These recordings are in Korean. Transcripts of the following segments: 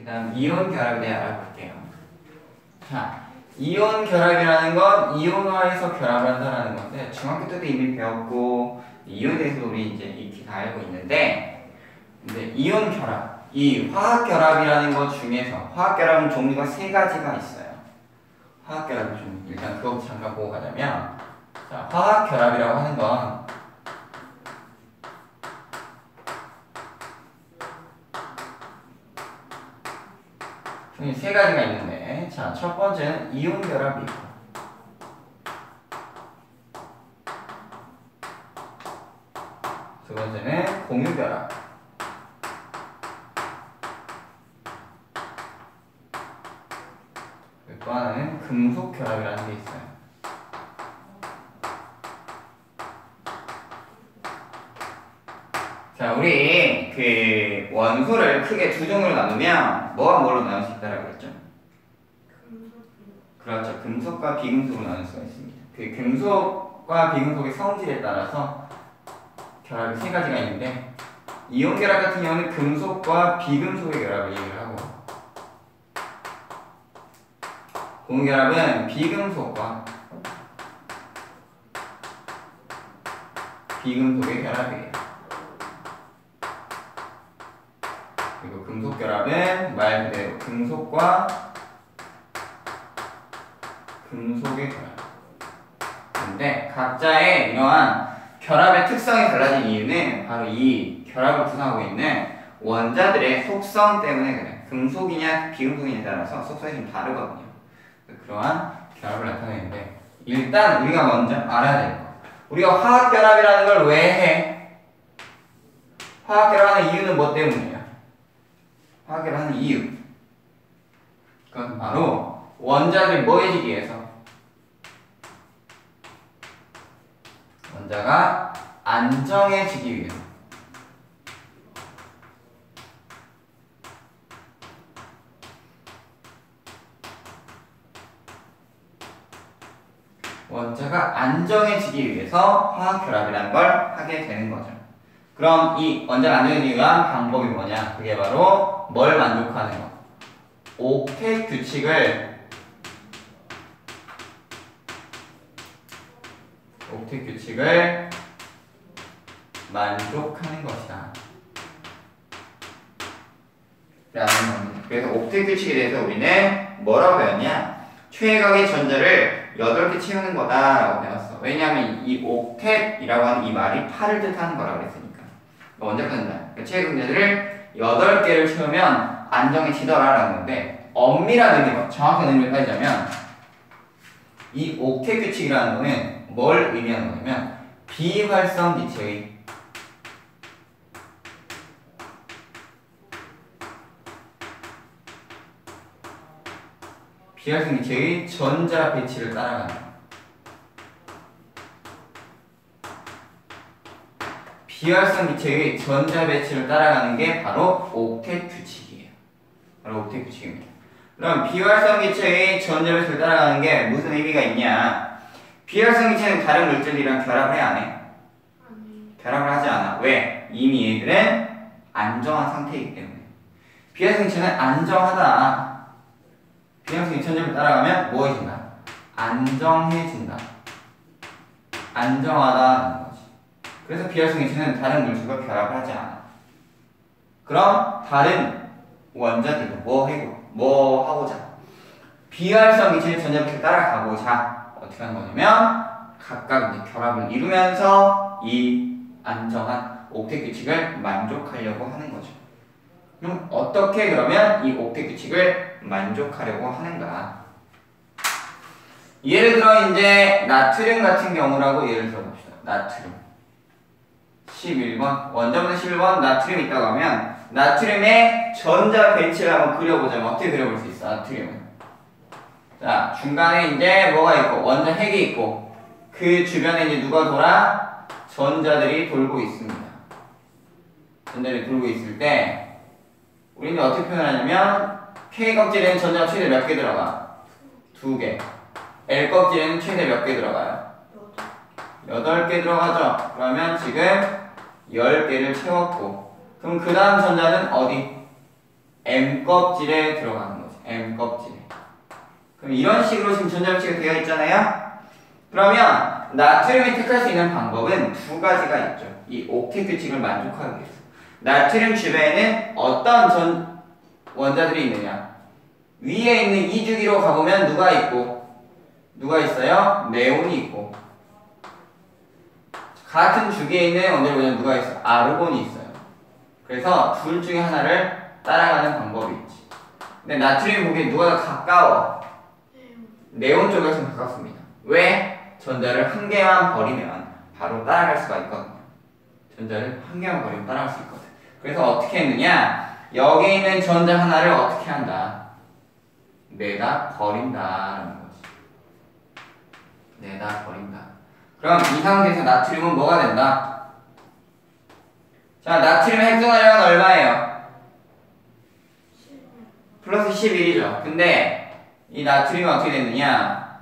그 다음 이온 결합에 대해 알아볼게요. 자, 이온 결합이라는 건 이온화해서 결합을 한다는 건데 중학교 때도 이미 배웠고 이온에 대해서 우리 이제 익히 다 알고 있는데 근데 이온 결합, 이 화학 결합이라는 것 중에서 화학 결합은 종류가 세 가지가 있어요. 화학 결합을 좀 일단 그것부터 잠깐 보고 가자면 자, 화학 결합이라고 하는 건 종류 세 가지가 있는데 자, 첫 번째는 이온 결합이 있고 두 번째는 공유 결합 또 하나는 금속 결합이라는 게 있어요. 자, 우리 그 원소를 크게 두 종류로 나누면 뭐와 뭘로 나눌 수 있다라고 했죠? 그렇죠. 금속과 비금속으로 나눌 수가 있습니다. 그 금속과 비금속의 성질에 따라서 결합이 세 가지가 있는데 이온 결합 같은 경우는 금속과 비금속의 결합을 얘기를 하고 공유 결합은 비금속과 비금속의 결합이에요. 그리고 금속 결합은 말 그대로 금속과 금속의 결합. 근데 각자의 이러한 결합의 특성이 달라진 이유는 바로 이 결합을 구성하고 있는 원자들의 속성 때문에 그래요. 금속이냐 비금속이냐에 따라서 속성이 좀 다르거든요. 그러한 결합을 나타내는데 일단 우리가 먼저 알아야 될 거. 우리가 화학 결합이라는 걸 왜 해? 화학 결합하는 이유는 뭐 때문이에요? 화학 결합하는 이유. 그건 바로 원자들이 뭐해지기 위해서. 원자가 안정해지기 위해서. 원자가 안정해지기 위해서 화학결합이라는 걸 하게 되는 거죠. 그럼 이 원자가 안정해지기 위한 방법이 뭐냐? 그게 바로 뭘 만족하는 거? 옥텟 규칙을 만족하는 것이다. 그래서 옥텟 규칙에 대해서 우리는 뭐라고 배웠냐? 최각의 전자를 8개 채우는 거다라고 배웠어. 왜냐하면 이 옥텟이라고 하는 이 말이 8을 뜻하는 거라고 그랬으니까. 원자 전자, 최각 전자들을 8개를 채우면 안정해지더라라는 건데 엄밀한 의미로, 정확한 의미를 따지자면 이 옥텟 규칙이라는 거는 뭘 의미하는 거냐면 비활성 기체의 전자 배치를 따라가는 거예요. 비활성 기체의 전자 배치를 따라가는 게 바로 옥텟 규칙이에요. 바로 옥텟 규칙입니다. 그럼 비활성 기체의 전자 배치를 따라가는 게 무슨 의미가 있냐? 비활성 기체는 다른 물질이랑 결합을 해 안 해? 결합을 하지 않아. 왜? 이미 얘들은 안정한 상태이기 때문에. 비활성 기체는 안정하다. 비활성 기체를 따라가면 무엇이다? 안정해진다. 안정하다는 거지. 그래서 비활성 기체는 다른 물질과 결합을 하지 않아. 그럼 다른 원자들도 뭐 하고자? 비활성 기체의 전자배치를 따라가고자 어떻게 하는 거냐면 각각 이제 결합을 이루면서 이 안정한 옥텟 규칙을 만족하려고 하는 거죠. 그럼 어떻게 그러면 이 옥텟 규칙을 만족하려고 하는가? 예를 들어 이제 나트륨 같은 경우라고 예를 들어봅시다. 나트륨 11번 원자번호 11번 나트륨 있다고 하면 나트륨의 전자 배치를 한번 그려보자면 어떻게 그려볼 수 있어? 나트륨은 자 중간에 이제 뭐가 있고 원자 핵이 있고 그 주변에 이제 누가 돌아? 전자들이 돌고 있습니다. 전자들이 돌고 있을 때 우리는 어떻게 표현하냐면 K 껍질에는 전자가 최대 몇 개 들어가? 2개. L 껍질에는 최대 몇 개 들어가요? 8개 들어가죠. 그러면 지금 10개를 채웠고 그럼 그 다음 전자는 어디? M 껍질에 들어가는 거지. M 껍질에. 그럼 이런 식으로 지금 전자배치가 되어 있잖아요. 그러면 나트륨이 택할 수 있는 방법은 두 가지가 있죠. 이 옥텟 규칙을 만족하기 위해서. 나트륨 주변에는 어떤 원자들이 있느냐? 위에 있는 이 주기로 가보면 누가 있고 누가 있어요? 네온이 있고 같은 주기에 있는 원자를 보면 누가 있어? 아르곤이 있어요. 그래서 둘 중에 하나를 따라가는 방법이 있지. 근데 나트륨 보기엔 누가 더 가까워? 네온 쪽에서 가깝습니다. 왜? 전자를 한 개만 버리면 바로 따라갈 수가 있거든요. 전자를 한 개만 버리면 따라갈 수 있거든. 그래서 어떻게 했느냐? 여기 있는 전자 하나를 어떻게 한다? 내다 버린다라는 거지. 내다 버린다. 그럼 이 상태에서 나트륨은 뭐가 된다? 자, 나트륨 핵분하량은 얼마예요? 플러스 11이죠. 근데 이 나트륨이 어떻게 됐느냐?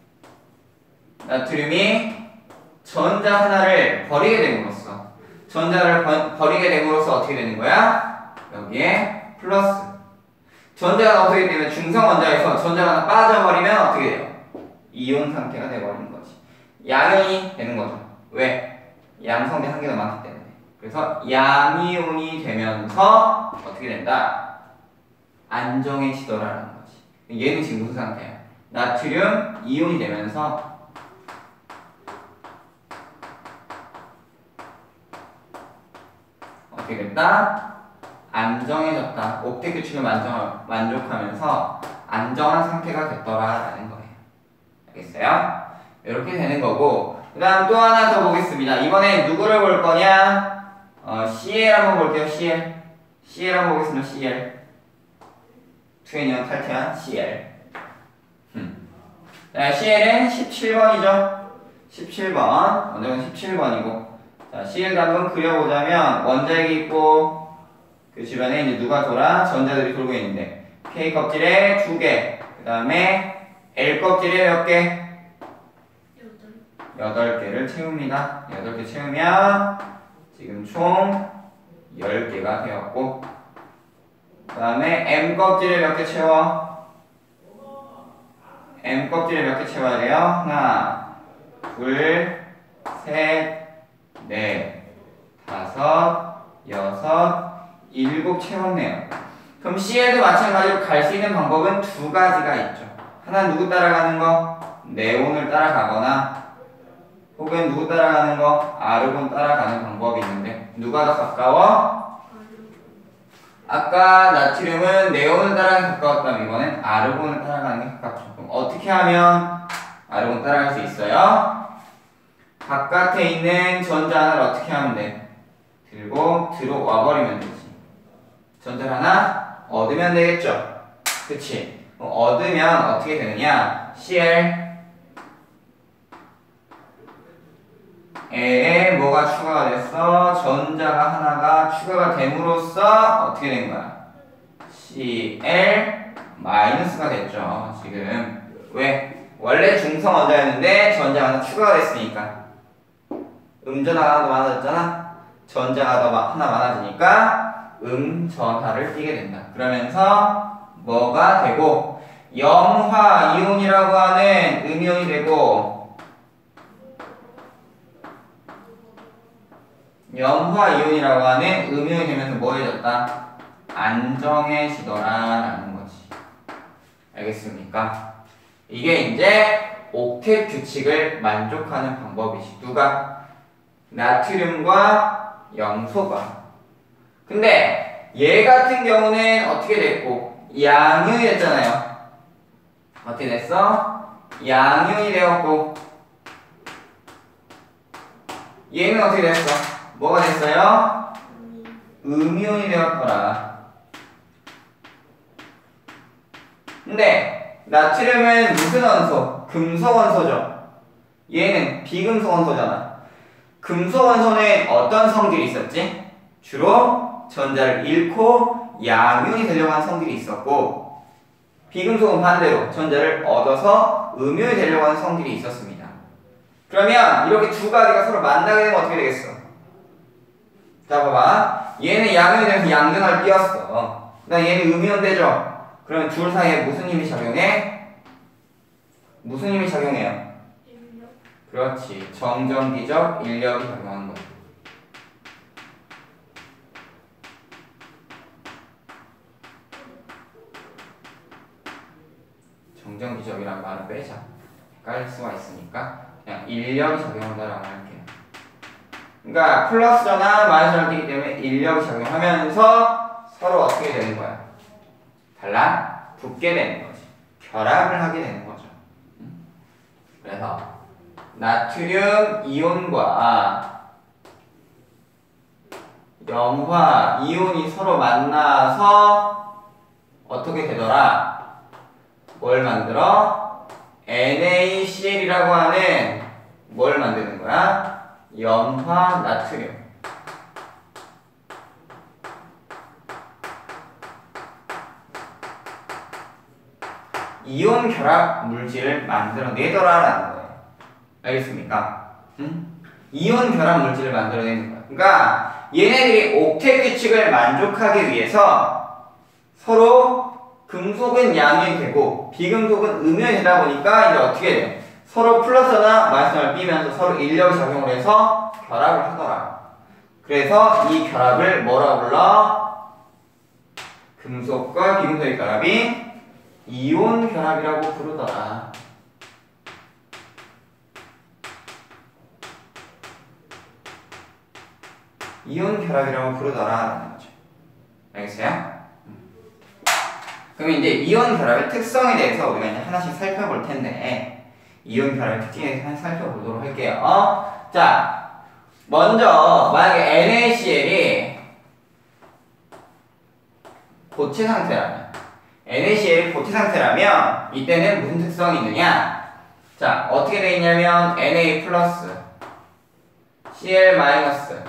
나트륨이 전자 하나를 버리게 됨으로써 전자를 버리게 됨으로써 어떻게 되는 거야? 여기에 플러스 전자가 어떻게 되면 중성 원자에서 전자가 하나 빠져버리면 어떻게 돼요? 이온 상태가 돼버리는 거지. 양이온이 되는 거죠. 왜? 양성대 한 개가 많기 때문에. 그래서 양이온이 되면서 어떻게 된다? 안정해지더라라는 거지. 얘는 지금 무슨 상태야? 나트륨 이온이 되면서 어떻게 됐다? 안정해졌다. 옥텟 규칙을 만족하면서 안정한 상태가 됐더라라는 거예요. 알겠어요? 이렇게 되는 거고, 그 다음 또 하나 더 보겠습니다. 이번에 누구를 볼 거냐? CL 한번 볼게요. CL 한번 보겠습니다. CL 2N 탈퇴한 CL. 자, CL은 17번이죠. 17번. 원자는 17번이고. 자, CL도 한번 그려보자면 원자핵이 있고 그 주변에 이제 누가 돌아? 전자들이 돌고 있는데 K 껍질에 2개, 그 다음에 L 껍질에 몇 개? 8개를 채웁니다. 8개 채우면 지금 총 10개가 되었고, 그 다음에 M 껍질에 몇 개 채워? M 껍질에 몇 개 채워야 돼요? 하나, 둘, 셋, 넷, 다섯, 여섯, 일곱 채웠네요. 그럼 C에도 마찬가지로 갈 수 있는 방법은 두 가지가 있죠. 하나는 누구 따라가는 거? 네온을 따라가거나, 혹은 누구 따라가는 거? 아르곤 따라가는 방법이 있는데 누가 더 가까워? 아까 나트륨은 네온을 따라가는 게 가까웠다면 이번엔 아르곤을 따라가는 게 가깝죠. 그럼 어떻게 하면 아르곤 따라갈 수 있어요? 바깥에 있는 전자 하나를 어떻게 하면 돼? 들고 들어와 버리면 되지. 전자를 하나 얻으면 되겠죠? 그치? 얻으면 어떻게 되느냐? CL 에 뭐가 추가가 됐어? 전자가 하나가 추가가 됨으로써 어떻게 된 거야? Cl 마이너스가 됐죠. 지금 왜? 원래 중성 원자였는데 전자가 하나 추가가 됐으니까 음전화가 하나 더 많아졌잖아. 전자가 더 하나 많아지니까 음전하를 띠게 된다. 그러면서 뭐가 되고 염화이온이라고 하는 음이온이 되고 염화이온이라고 하는 음이온이 되면서 뭐 해졌다? 안정해지더라라는 거지. 알겠습니까? 이게 이제 옥텟 규칙을 만족하는 방법이지. 누가? 나트륨과 염소가. 근데 얘 같은 경우는 어떻게 됐고? 양이온이 됐잖아요. 어떻게 됐어? 양이온이 되었고 얘는 어떻게 됐어? 뭐가 됐어요? 음이온이 되었더라. 근데 나트륨은 무슨 원소? 금속 원소죠. 얘는 비금속 원소잖아. 금속 원소는 어떤 성질이 있었지? 주로 전자를 잃고 양이온이 되려고 하는 성질이 있었고, 비금속은 반대로 전자를 얻어서 음이온이 되려고 하는 성질이 있었습니다. 그러면 이렇게 두 가지가 서로 만나게 되면 어떻게 되겠어? 자, 봐봐. 얘는 양이온이 되면서 양전하를 띄웠어. 나 얘는 음이온 되죠? 그러면 둘 사이에 무슨 힘이 작용해? 무슨 힘이 작용해요? 인력. 그렇지. 정전기적 인력이 작용하는 거죠. 정전기적이라는 말을 빼자. 헷갈릴 수가 있으니까 그냥 인력이 작용한다라고 할게요. 그러니까 플러스 전환 마이너스 뛰기 때문에 인력이 작용하면서 서로 어떻게 되는 거야? 달라붙게 되는 거지. 결합을 하게 되는 거죠. 그래서 나트륨 이온과 염화 이온이 서로 만나서 어떻게 되더라? 뭘 만들어? NaCl이라고 하는 뭘 만드는 거야? 염화 나트륨. 이온 결합 물질을 만들어내더라라는 거예요. 알겠습니까? 이온 결합 물질을 만들어내는 거예요. 그러니까 얘네들이 옥텟 규칙을 만족하기 위해서 서로 금속은 양이 되고 비금속은 음연이 되다 보니까 이제 어떻게 돼요? 서로 플러스나 마이너스를 삐면서 서로 인력이 작용을 해서 결합을 하더라. 그래서 이 결합을 뭐라 불러? 금속과 비금속의 결합이 이온 결합이라고 부르더라. 이온 결합이라고 부르더라라는 거죠. 알겠어요? 그럼 이제 이온 결합의 특성에 대해서 우리가 이제 하나씩 살펴볼 텐데 이온 결합의 특징에 대해서 하나씩 살펴보도록 할게요. 자, 먼저 만약에 NaCl이 고체 상태라면 NaCl이 고체 상태라면 이때는 무슨 특성이 있느냐? 자, 어떻게 되어 있냐면 Na 플러스 Cl 마이너스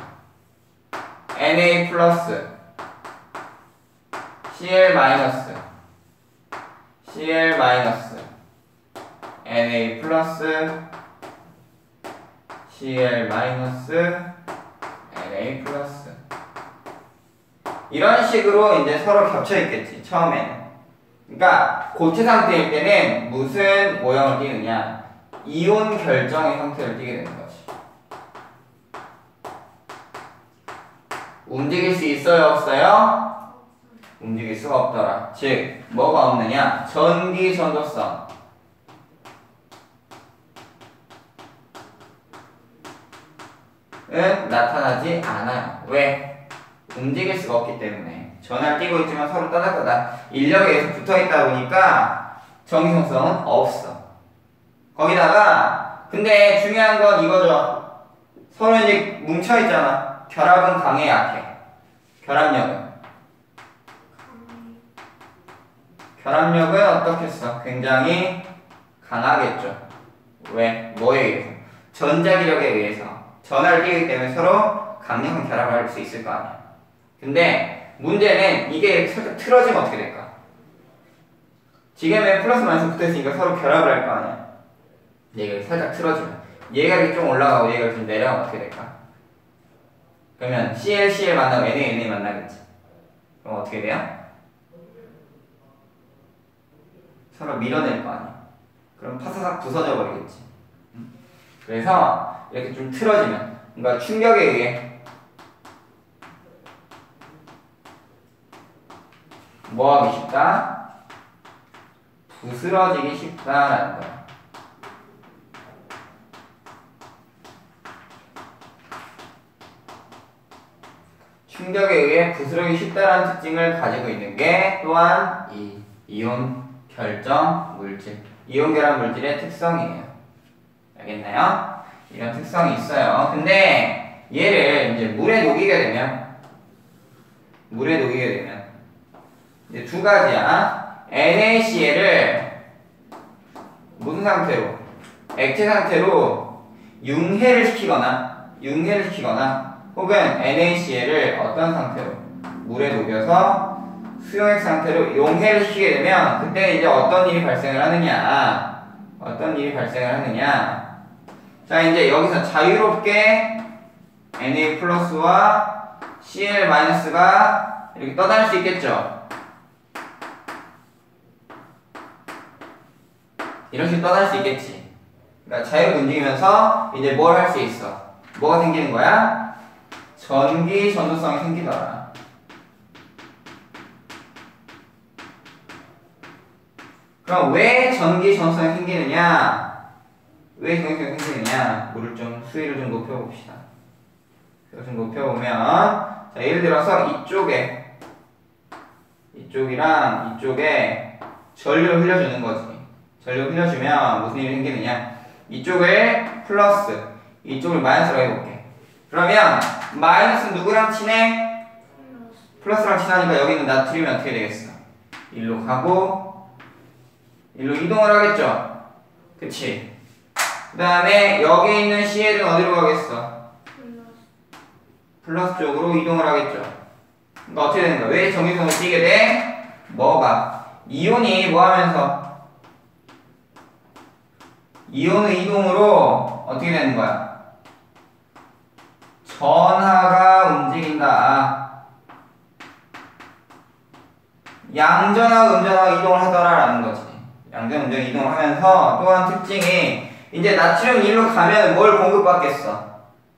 Na 플러스 Cl 마이너스 Cl 마이너스 Na 플러스 Cl 마이너스 Na 플러스 이런 식으로 이제 서로 겹쳐 있겠지 처음에는. 그러니까 고체 상태일 때는 무슨 모형을 띠느냐? 이온 결정의 형태를 띠게 되는 거지. 움직일 수 있어요, 없어요? 움직일 수가 없더라. 즉, 뭐가 없느냐? 전기 전도성. 은 나타나지 않아요. 왜? 움직일 수가 없기 때문에. 전하를 띄고 있지만 서로 따닥따닥 인력에 의해서 붙어있다 보니까 정기성성은 없어. 거기다가 근데 중요한 건 이거죠. 서로 이제 뭉쳐있잖아. 결합은 강해 약해? 결합력은 어떻겠어? 굉장히 강하겠죠. 왜? 뭐에 의해서? 전자기력에 의해서 전하를 띄기 때문에 서로 강력한 결합을 할 수 있을 거 아니야. 근데 문제는 이게 살짝 틀어지면 어떻게 될까? 지금은 플러스 마이너스 붙어있으니까 서로 결합을 할 거 아니야. 얘가 살짝 틀어지면 얘가 이렇게 좀 올라가고 얘가 좀 내려가면 어떻게 될까? 그러면 CL 만나고 NA 만나겠지. 그럼 어떻게 돼요? 서로 밀어낼 거 아니야. 그럼 파사삭 부서져 버리겠지. 그래서 이렇게 좀 틀어지면 그러니까 충격에 의해 뭐하기 쉽다? 부스러지기 쉽다라는 거야. 충격에 의해 부스러지기 쉽다라는 특징을 가지고 있는 게 또한 이 이온 결정 물질, 이온 결합 물질의 특성이에요. 알겠나요? 이런 특성이 있어요. 근데 얘를 이제 물에 녹이게 되면 이제 두 가지야. NaCl을 무슨 상태로? 액체 상태로 융해를 시키거나 혹은 NaCl을 어떤 상태로? 물에 녹여서 수용액 상태로 용해를 시키게 되면 그때 이제 어떤 일이 발생을 하느냐? 자, 이제 여기서 자유롭게 Na 플러스와 Cl 마이너스가 이렇게 떠다닐 수 있겠죠? 이런 식으로 떠날 수 있겠지. 그러니까 자유롭게 움직이면서 이제 뭘 할 수 있어? 뭐가 생기는 거야? 전기 전도성이 생기더라. 그럼 왜 전기 전도성이 생기느냐? 왜 전기성이 생기느냐? 물을 좀 수위를 좀 높여봅시다. 좀 높여보면 자 예를 들어서 이쪽이랑 이쪽에 전류를 흘려주는 거지. 전류를 흘려주면 무슨 일이 생기느냐? 이쪽을 플러스, 이쪽을 마이너스로 해볼게. 그러면 마이너스는 누구랑 친해? 플러스랑 친하니까 여기는 나트륨이 어떻게 되겠어? 일로 가고 일로 이동을 하겠죠? 그치? 그 다음에 여기 있는 CL은 어디로 가겠어? 플러스 쪽으로 이동을 하겠죠? 그러니까 어떻게 되는 거야? 왜 전기성을 띠게 돼? 뭐가? 이온이 뭐 하면서? 이온의 이동으로 어떻게 되는 거야? 전하가 움직인다. 양전하고 음전하고 이동을 하더라라는 거지. 양전, 음전 이동을 하면서 또 한 특징이 이제 나트륨 1로 가면 뭘 공급받겠어?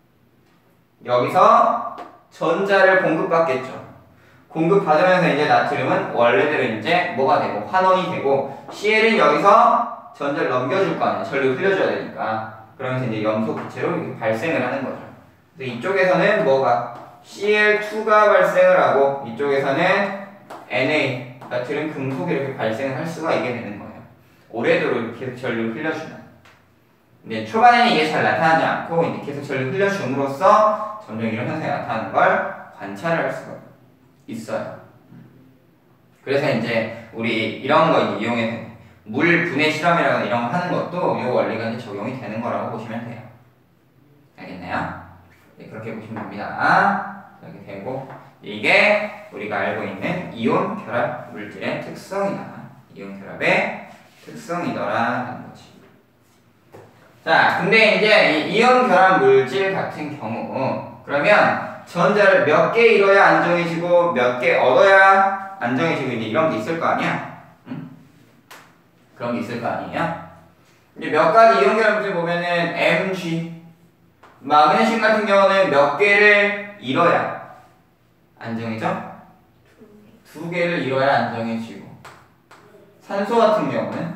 여기서 전자를 공급받겠죠. 공급받으면서 이제 나트륨은 원래대로 이제 뭐가 되고 환원이 되고 CL은 여기서 전자를 넘겨줄 거 아니야. 전류 흘려줘야 되니까. 그러면서 이제 염소 기체로 이렇게 발생을 하는 거죠. 그래서 이쪽에서는 뭐가 CL2가 발생을 하고 이쪽에서는 Na, 나트륨 금속이 이렇게 발생을 할 수가 있게 되는 거예요. 오래도록 이렇게 전류를 흘려주면. 근데 초반에는 이게 잘 나타나지 않고 이제 계속 전류를 흘려줌으로써 점점 이런 현상이 나타나는 걸 관찰을 할 수가 있어요. 그래서 이제 우리 이런 거 이용해서 물 분해 실험이라거나 이런 거 하는 것도 이 원리가 이제 적용이 되는 거라고 보시면 돼요. 알겠나요? 네, 그렇게 보시면 됩니다. 이렇게 되고 이게 우리가 알고 있는 이온 결합 물질의 특성이다. 이온 결합의 특성이더라라는 거지. 자, 근데 이제 이 이온 결합 물질 같은 경우 그러면 전자를 몇 개 잃어야 안정해지고 몇 개 얻어야 안정해지고 이제 이런 게 있을 거 아니야? 응? 그런 게 있을 거 아니에요? 이제 몇 가지 이온 결합 물질 보면은 Mg, 마그네슘 같은 경우는 몇 개를 잃어야 안정해져? 두 개를 잃어야 안정해지고 산소 같은 경우는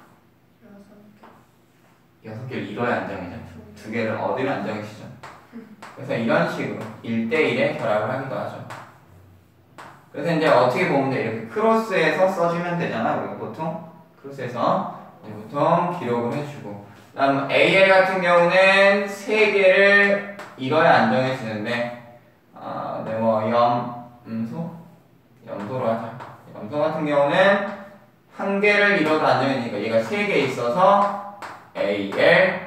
6개를 잃어야 안정해져. 2개를 얻으면 안정해지죠. 그래서 이런 식으로 1대1의 결합을 하기도 하죠. 그래서 이제 어떻게 보면 돼? 이렇게 크로스해서 써주면 되잖아. 우리가 보통 크로스해서 보통 기록을 해주고 그다음 AL 같은 경우는 3개를 잃어야 안정해지는데 네, 뭐 염소로 하자. 염소 같은 경우는 1개를 잃어도 안정해지니까 얘가 3개 있어서 AL,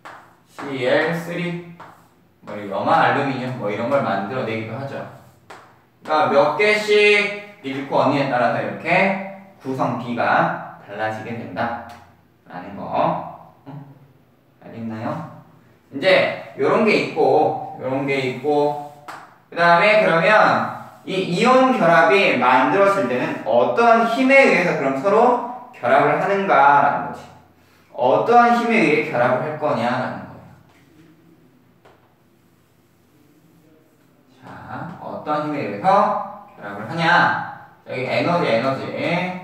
CL3 뭐 염화 알루미늄 뭐 이런 걸 만들어내기도 하죠. 그러니까 몇 개씩 잃고 언니에 따라서 이렇게 구성비가 달라지게 된다 라는 거. 알겠나요? 이제 요런 게 있고 그 다음에 그러면 이 이온 결합이 만들어질 때는 어떠한 힘에 의해서 그럼 서로 결합을 하는가라는 거지. 어떠한 힘에 의해 결합을 할 거냐라는 거예요. 자, 어떠한 힘에 의해서 결합을 하냐? 여기 에너지.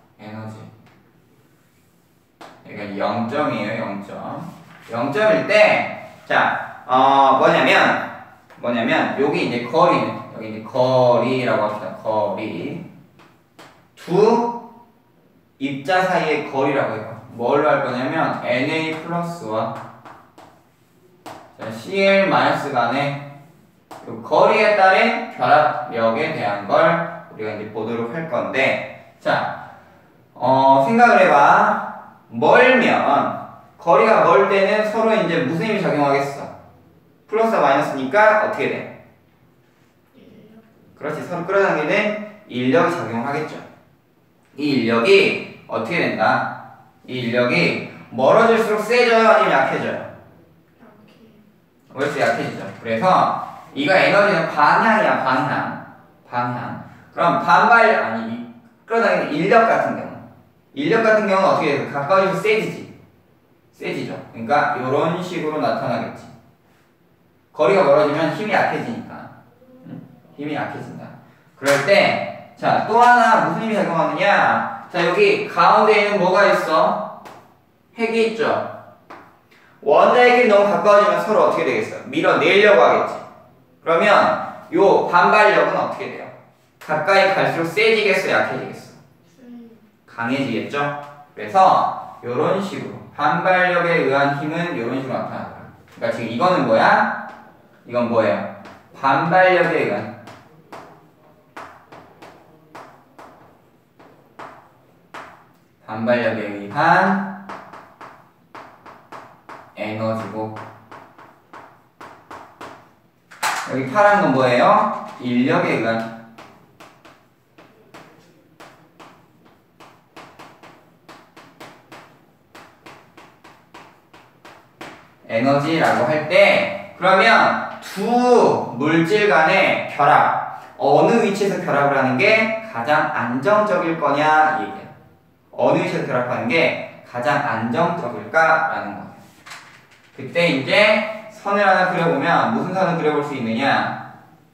여기가 0점이에요, 0점. 0점일 때, 자, 뭐냐면, 여기 이제 여기 이제 거리라고 합시다. 거리. 두 입자 사이의 거리라고 해요. 뭘로 할 거냐면, Na 플러스와 Cl 마이너스 간의 거리에 따른 결합력에 대한 걸 우리가 이제 보도록 할 건데, 자, 생각을 해봐. 거리가 멀 때는 서로 이제 무슨 힘이 작용하겠어? 플러스와 마이너스니까 어떻게 돼? 그렇지, 서로 끌어당기는 인력이 작용하겠죠. 이 인력이 어떻게 된다? 이 인력이 멀어질수록 세져요? 아니면 약해져요? 훨씬 약해지죠. 그래서 이거 에너지는 방향이야, 방향. 그럼 끌어당기는 인력 같은 경우 인력 같은 경우는 어떻게 돼요? 가까워지면 세지지. 세지죠. 그러니까 이런 식으로 나타나겠지. 거리가 멀어지면 힘이 약해지니까. 힘이 약해진다. 그럴 때, 자, 또 하나 무슨 힘이 작용하느냐? 자, 여기 가운데에는 뭐가 있어? 핵이 있죠. 원자끼리 너무 가까워지면 서로 어떻게 되겠어? 밀어내려고 하겠지. 그러면 요 반발력은 어떻게 돼요? 가까이 갈수록 세지겠어? 약해지겠어? 강해지겠죠? 그래서 요런 식으로 반발력에 의한 힘은 요런 식으로 나타나더라. 그러니까 지금 이거는 뭐야? 이건 뭐예요? 반발력에 의한 에너지고, 여기 파란 건 뭐예요? 인력에 의한 에너지라고 할 때, 그러면 두 물질 간의 결합, 어느 위치에서 결합을 하는 게 가장 안정적일 거냐 이 얘기야. 어느 위치에서 결합하는 게 가장 안정적일까라는 거예요. 그때 이제 선을 하나 그려보면 무슨 선을 그려볼 수 있느냐?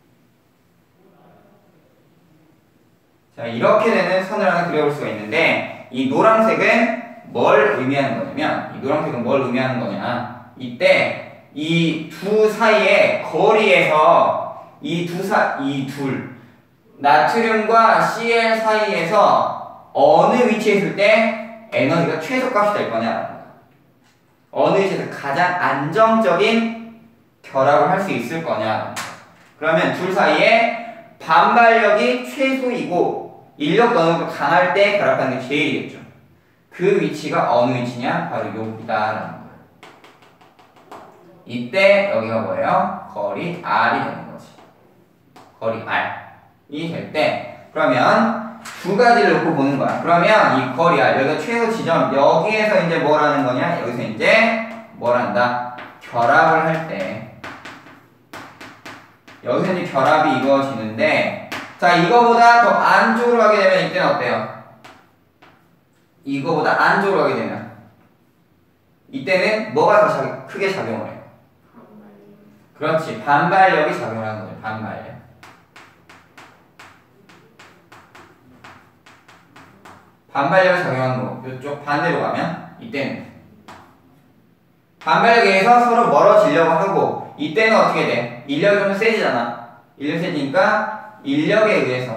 자, 이렇게 되는 선을 하나 그려볼 수가 있는데, 이 노란색은 뭘 의미하는 거냐면, 이 노란색은 뭘 의미하는 거냐? 이때 이 두 사이의 거리에서 이 둘 나트륨과 Cl 사이에서 어느 위치에 있을 때 에너지가 최소값이 될 거냐라는 거야. 어느 위치에서 가장 안정적인 결합을 할 수 있을 거냐. 그러면 둘 사이에 반발력이 최소이고 인력도 어느 정도 강할 때 결합하는 게 제일이겠죠. 그 위치가 어느 위치냐? 바로 여기다라는 거예요. 이때 여기가 뭐예요? 거리 R이 되는 거지. 거리 R이 될 때, 그러면 두 가지를 놓고 보는 거야. 그러면 이 거리 R, 여기가 최소 지점, 여기에서 이제 뭘 하는 거냐? 여기서 이제 뭘 한다? 결합을 할 때, 여기서 이제 결합이 이루어지는데, 자, 이거보다 더 안쪽으로 가게 되면 이때는 어때요? 이거보다 안쪽으로 가게 되면 이때는 뭐가 더 크게 작용을 해요? 그렇지, 반발력이 작용하는 거죠. 반발력. 반발력이 작용하는 거. 이쪽 반대로 가면 이때는 반발력에 의해서 서로 멀어지려고 하고, 이때는 어떻게 돼? 인력이 좀 세지잖아. 인력이 세지니까 인력에 의해서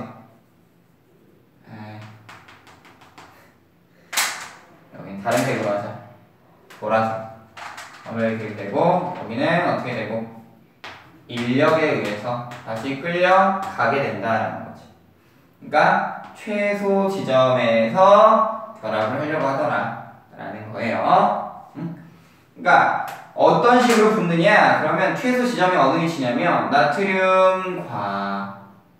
여기는 다른 색으로 하자. 보라색. 반발력이 되고, 여기는 어떻게 되고? 인력에 의해서 다시 끌려가게 된다라는 거지. 그러니까 최소 지점에서 결합을 하려고 하더라 라는 거예요. 그러니까 어떤 식으로 붙느냐? 그러면 최소 지점이 어느 위치냐면 나트륨과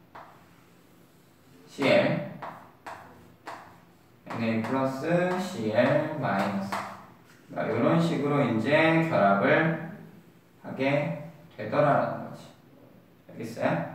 Cl Na 플러스 Cl 마이너스, 그러니까 이런 식으로 이제 결합을 하게 되더라라는 거지. 알겠어요?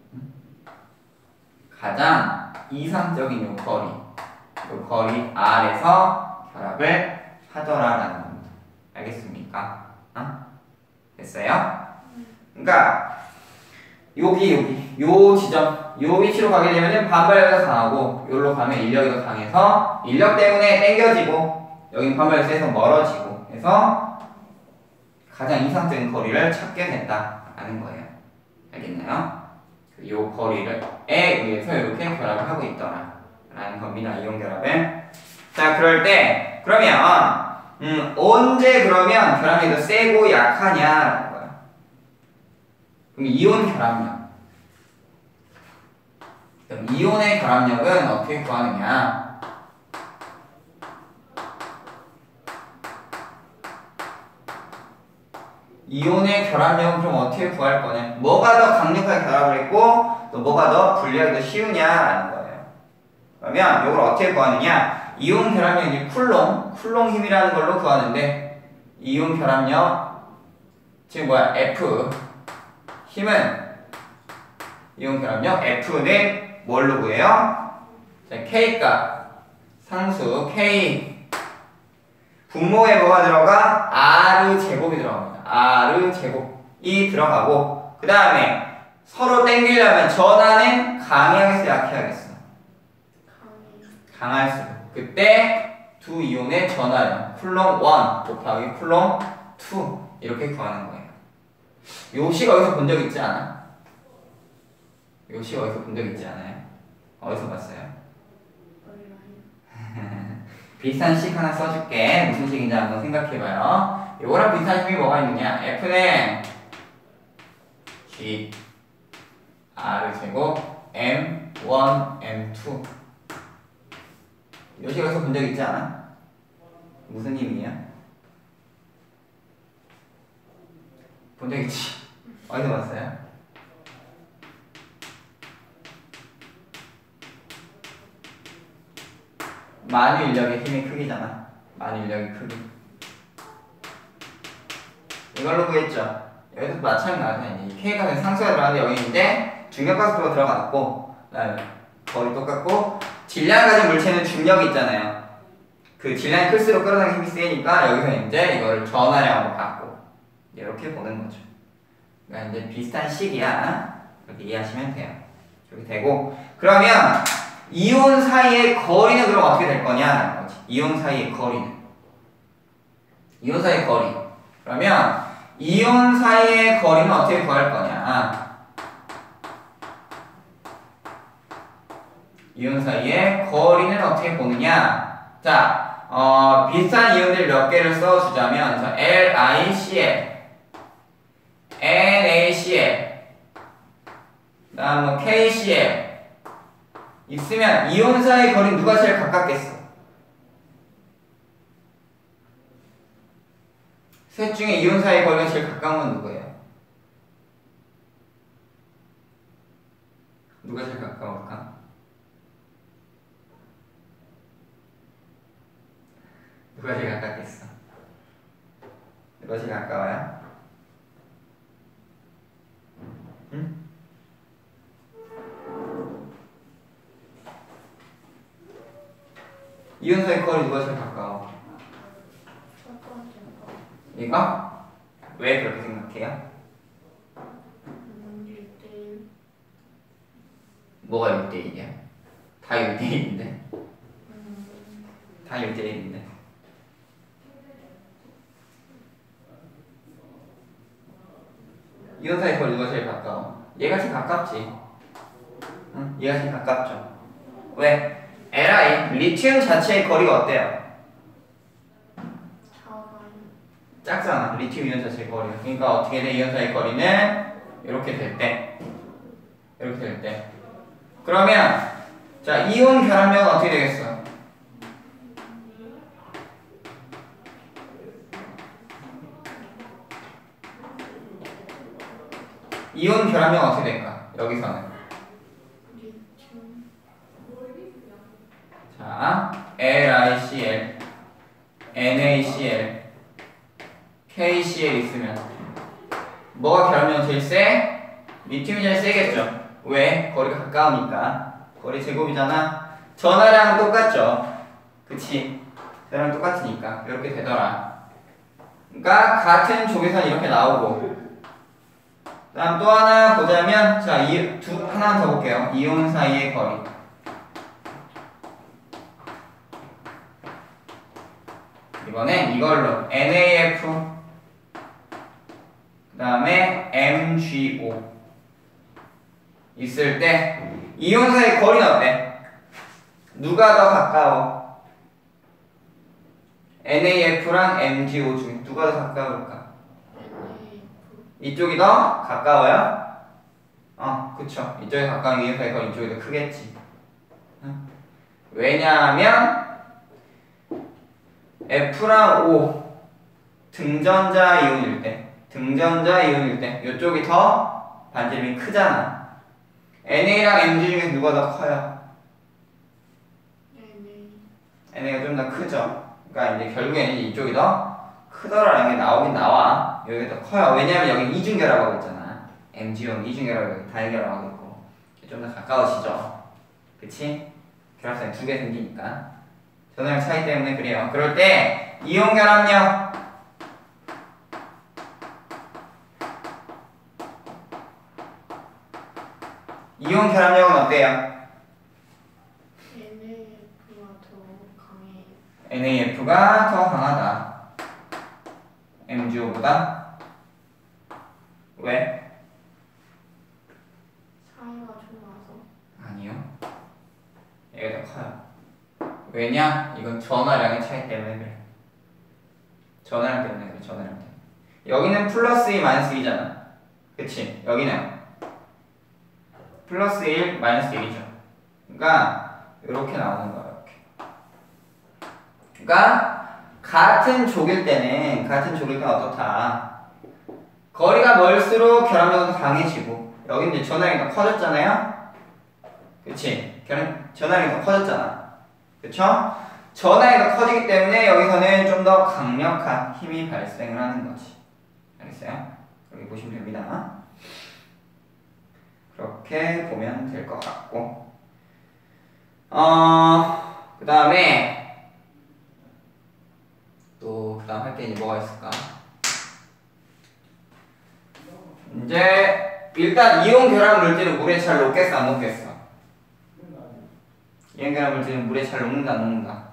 가장 이상적인 요 거리 R에서 결합을 하더라라는 겁니다. 알겠습니까? 됐어요? 그러니까 여기 요 지점, 요 위치로 가게 되면은 반발력이 더 강하고, 여기로 가면 인력이 더 강해서 인력 때문에 당겨지고, 여긴 반발력이 세서 멀어지고 해서 가장 이상적인 거리를 찾게 된다라는 거예요. 알겠나요? 요 거리를 의해서 이렇게 결합을 하고 있더라라는 겁니다. 이온 결합을. 자, 그럴 때 그러면 언제 그러면 결합력이 더 세고 약하냐라는 거야. 그럼 이온 결합력. 그럼 이온의 결합력은 어떻게 구하느냐? 이온의 결합력은 그럼 어떻게 구할 거냐? 뭐가 더 강력하게 결합을 했고 또 뭐가 더 분리하기 더 쉬우냐라는 거예요. 그러면 이걸 어떻게 구하느냐? 이온 결합력이 쿨롱 힘이라는 걸로 구하는데, 이온 결합력 지금 뭐야? F 힘은 이온 결합력 F는 뭘로 구해요? 자, K값 상수 K 분모에 뭐가 들어가? R 제곱이 들어갑니다. R 제곱이 들어가고 그 다음에 서로 땡기려면 전하는 강하겠어 약해야겠어? 강할수록 그때 두 이온의 전하량 쿨롬 1 곱하기 쿨롬 2 이렇게 구하는 거예요. 요식 어디서 본 적 있지 않아? 요식 어디서 본 적 있지 않아요? 어디서 봤어요? 비슷한 식 하나 써줄게. 무슨 식인지 한번 생각해봐요. 요거랑 비슷한 식이 뭐가 있느냐? F는 G R 제곱 M1 M2 요식 어디서 본 적 있지 않아? 무슨 힘이야? 본 적 있지? 어디서 봤어요? 만유 인력의 힘의 크기잖아. 만유 인력의 크기. 이걸로 구했죠. 여기도 마찬가지야. 이 K가 상수가 들어가는데 여기 있는데 중력가속도가 들어갔고, 그다음에 거리 똑같고, 질량 가진 물체는 중력이 있잖아요. 그 질량이 클수록 끌어당기는 힘이 세니까 여기서 이제 이거를 전하량으로 바꾸고 이렇게 보는 거죠. 그러니까 이제 비슷한 식이야. 그렇게 이해하시면 돼요. 이렇게 되고, 그러면 이온 사이의 거리는 그럼 어떻게 될 거냐? 이온 사이의 거리는. 이온 사이의 거리. 그러면 이온 사이의 거리는 어떻게 구할 거냐? 이온 사이의 거리는 어떻게 보느냐? 자, 비슷한 이온들 몇 개를 써주자면, 자, LiCl, NaCl, 그다음 뭐 KCl 있으면 이온 사이의 거리는 누가 제일 가깝겠어? 셋 중에 이온 사이의 거리가 제일 가까운 건 누구예요? 누가 제일 가까울까? 누가 제일 가깝겠어? 누가 제일 가까워요? 응? 이온 사이 거리 누가 제일 가까워? 이거? 왜 그렇게 생각해요? 뭐가 1대1이야? 다 1대1인데? 다 1대1인데? 이온 사이 거리 누가 제일 가까워? 얘가 제일 가깝지. 응? 얘가 제일 가깝죠. 왜? Li, 리튬 자체의 거리가 어때요? 작잖아. 리튬 이온 자체의 거리가. 그러니까 어떻게 돼? 이온 사이 거리는 이렇게 될 때. 이렇게 될 때. 그러면 자, 이온 결합력은 어떻게 되겠어? 이온 결합력은 어떻게 될까? 여기서는. 자, LiCl, NaCl, KCl 있으면 뭐가 결합력이 제일 세? 리튬이 제일 세겠죠. 왜? 거리가 가까우니까. 거리 제곱이잖아. 전하량은 똑같죠. 그치? 전하량 똑같으니까 이렇게 되더라. 그러니까 같은 조개선 이렇게 나오고, 그 다음 또 하나 보자면, 자, 하나 더 볼게요. 이온 사이의 거리. 이번엔 이걸로 NaF, 그 다음에 MgO 있을 때 이온 사이의 거리는 어때? 누가 더 가까워? NaF랑 MgO 중에 누가 더 가까울까? 이쪽이 더 가까워요? 그쵸. 이쪽이 가까운 이온 사이의 거리 이쪽이 더 크겠지. 왜냐하면 F랑 O 등전자 이온일 때 이쪽이 더 반지름이 크잖아. NA랑 MG 중에서 누가 더 커요? NA가 좀 더 크죠. 그러니까 이제 결국에는 이쪽이 더 크더라는 게 나오긴 나와. 여기가 더 커요. 왜냐면 여기 이중결합하고 있잖아. MgO 이중결합하고 다이결합하고 있고 좀 더 가까워지죠. 그치? 결합선이 두 개 생기니까. 전화량 차이 때문에 그래요. 그럴 때 이온 결합력 이온 결합력은 어때요? NAF가 더 강하다. MgO보다. 왜? 사이가 좋아서. 아니요. 얘가 더 커요. 왜냐? 이건 전화량의 차이 때문에 그래. 전화량 때문에 그래. 전화량 때문에. 여기는 플러스 2 마이너스 2잖아. 그치? 여기는 플러스 1 마이너스 1이죠. 그러니까 이렇게 나오는 거야. 이렇게. 그러니까 같은 족일 때는 어떻다. 거리가 멀수록 결합력은 강해지고 여기 이제 전화량이 더 커졌잖아요. 그치? 전화량이 더 커졌잖아. 그쵸? 전화량이 더 커지기 때문에 여기서는 좀 더 강력한 힘이 발생을 하는 거지. 알겠어요? 여기 보시면 됩니다. 그렇게 보면 될 것 같고 그 다음에 또 그 다음 할 게 뭐가 있을까? 이제 일단 이온 결합 물질은 물에 잘 녹겠어 안 녹겠어? 이온 결합 물질은 물에 잘 녹는다 안 녹는다?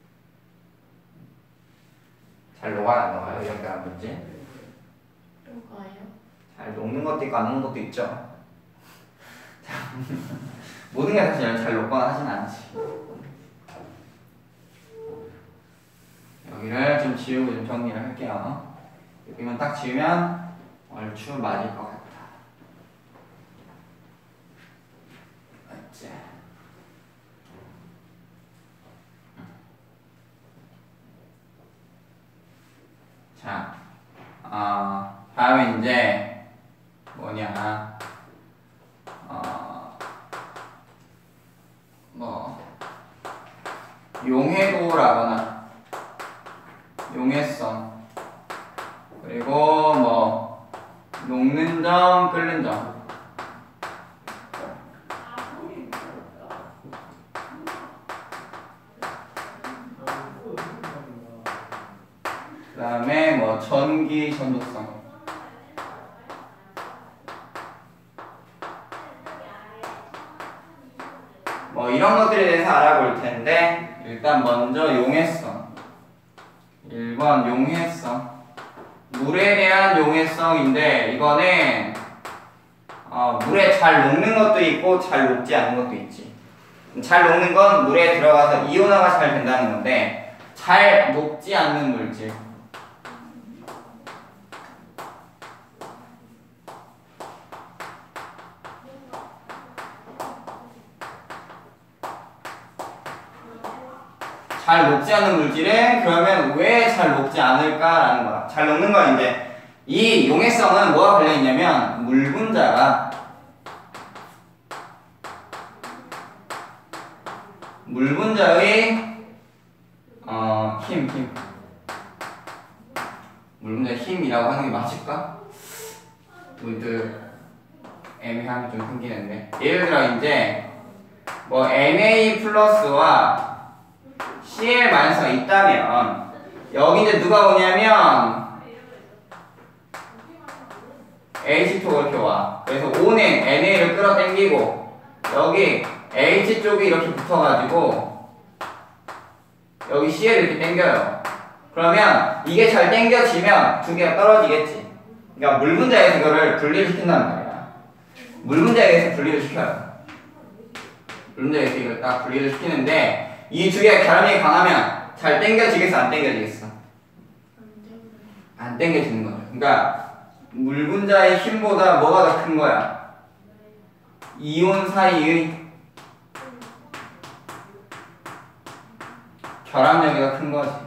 잘 녹아요 안 녹아요? 이온 결합 물질? 녹아요? 잘 녹는 것도 있고 안 녹는 것도 있죠. 모든 게 사실 잘 녹거나 하진 않지. 여기를 좀 지우고 좀 정리를 할게요. 여기만 딱 지우면 얼추 맞을 것 같다. 맞지? 자, 다음에 이제 뭐냐? 용해도라거나 용해성 그리고 뭐 녹는 점, 끓는 점. 그 다음에 뭐 전기 전도성. 뭐 이런 것들에 대해서 알아볼 텐데 일단 먼저 용해성. 1번 용해성. 물에 대한 용해성인데 이거는 물에 잘 녹는 것도 있고 잘 녹지 않는 것도 있지. 잘 녹는 건 물에 들어가서 이온화가 잘 된다는 건데 잘 녹지 않는 물질. 잘 녹지 않는 물질은 그러면 왜 잘 녹지 않을까라는 거야. 잘 녹는 건 이제 이 용해성은 뭐가 걸려 있냐면 물 분자가 물 분자의 힘 물 분자의 힘이라고 하는 게 맞을까? 문득 애매함이 좀 생기는데 예를 들어 이제 뭐 Na 플러스와 Cl 마이너스가 있다면 여기 이제 누가 오냐면 H2가 이렇게 와. 그래서 O는 NA를 끌어당기고 여기 H 쪽이 이렇게 붙어가지고 여기 Cl을 이렇게 당겨요. 그러면 이게 잘 당겨지면 두 개가 떨어지겠지. 그러니까 물 분자에서 이거를 분리를 시킨단 말이야. 물 분자에서 분리를 시켜요. 물 분자에서 이걸 딱 분리를 시키는데 이 두 개가 결합력이 강하면 잘 당겨지겠어 안 당겨지겠어? 안 당겨지는 거죠. 그러니까 물 분자의 힘보다 뭐가 더 큰 거야? 이온 사이의 결합력이 더 큰 거지.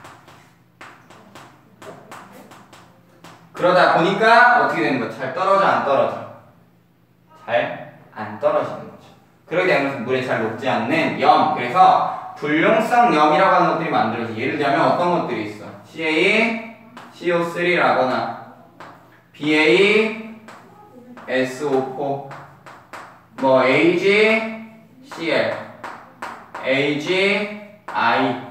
그러다 보니까 어떻게 되는 거야? 잘 떨어져 안 떨어져? 잘 안 떨어지는 거죠. 그러게 되면 물에 잘 녹지 않는 염. 그래서 불용성 염이라고 하는 것들이 만들어져. 예를 들면 어떤 것들이 있어? CA, CO3라거나 BA, SO4, 뭐 AG, CL, AG, I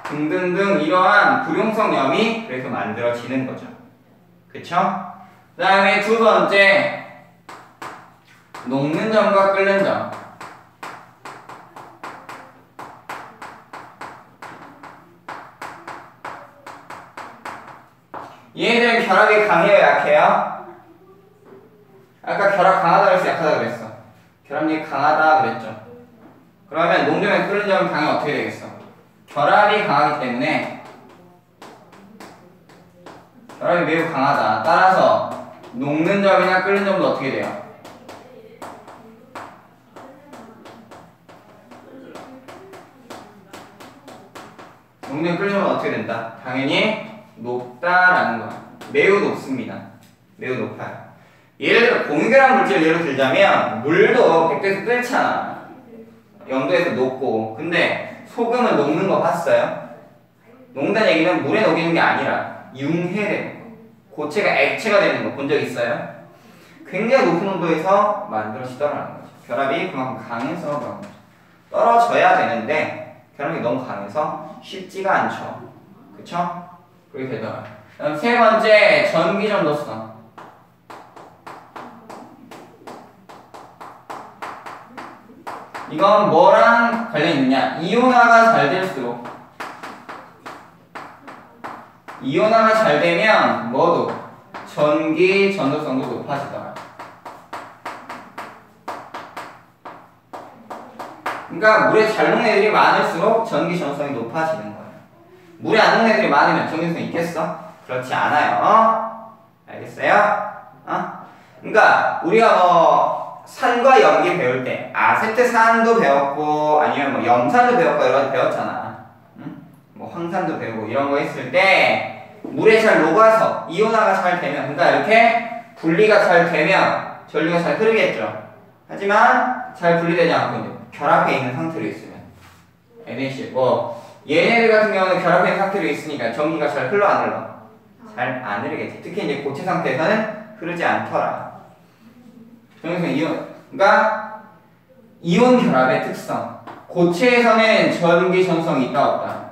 등등등 이러한 불용성염이 그래서 만들어지는 거죠. 그쵸? 그 다음에 두 번째, 녹는 점과 끓는 점. 얘네들은 결합이 강해요, 약해요? 아까 결합 강하다 그랬어, 약하다 그랬어? 결합력이 강하다 그랬죠. 그러면 녹는 점과 끓는 점은 당연히 어떻게 되겠어? 결합이 강하기 때문에 결합이 매우 강하다. 따라서 녹는 점이나 끓는 점도 어떻게 돼요? 녹는 끓는 점은 어떻게 된다? 당연히 높다라는 거야. 매우 높습니다. 매우 높아요. 예를 들어 공유결합 물질을 예로 들자면 물도 100도에서 끓잖아. 0도에서 녹고. 근데 소금은 녹는 거 봤어요? 녹는다는 얘기는 물에 녹이는 게 아니라 융해되는 거. 고체가 액체가 되는 거 본 적 있어요? 굉장히 높은 온도에서 만들어지더라는 거죠. 결합이 그만큼 강해서 그런 거죠. 떨어져야 되는데 결합이 너무 강해서 쉽지가 않죠. 그쵸? 그렇게 되더라고요. 그다음 세 번째, 전기 전도성. 이건 뭐랑 관련 있느냐? 이온화가 잘 될수록 이온화가 잘 되면 뭐도 전기 전도성도 높아지더라. 그러니까 물에 잘 녹는 애들이 많을수록 전기 전도성이 높아지는 거예요. 물에 안 녹는 애들이 많으면 전기 전도성이 있겠어? 그렇지 않아요. 알겠어요? 그러니까 우리가 뭐 산과 염기 배울 때 아세트산도 배웠고 아니면 뭐 염산도 배웠고 여러 가지 배웠잖아. 응? 뭐 황산도 배우고 이런 거 했을 때 물에 잘 녹아서 이온화가 잘 되면, 그러니까 이렇게 분리가 잘 되면 전류가 잘 흐르겠죠. 하지만 잘 분리되지 않고 이제 결합해 있는 상태로 있으면 NaCl 뭐 얘네들 같은 경우는 결합해 있는 상태로 있으니까 전기가 잘 흘러 안 흘러? 잘 안 흐르겠지. 특히 이제 고체 상태에서는 흐르지 않더라. 정리성 이온, 그러니까 이온 결합의 특성. 고체에서는 전기 전성이 있다 없다?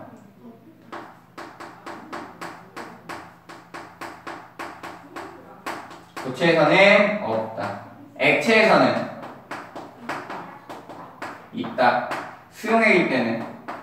고체에서는 없다. 액체에서는 있다. 수용액일 때는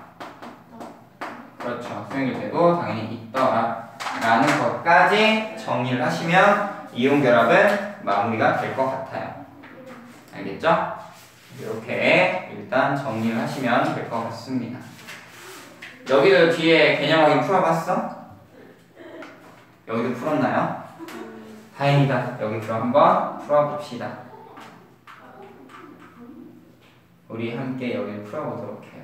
그렇죠. 수용일 때도 당연히 있더라 라는 것까지 정리를 하시면 이온 결합은 마무리가 될 것 같아요. 알겠죠? 이렇게 일단 정리를 하시면 될 것 같습니다. 여기도 뒤에 개념 확인 풀어봤어? 여기도 풀었나요? 다행이다. 여기 그럼 한번 풀어봅시다. 우리 함께 여기를 풀어보도록 해요.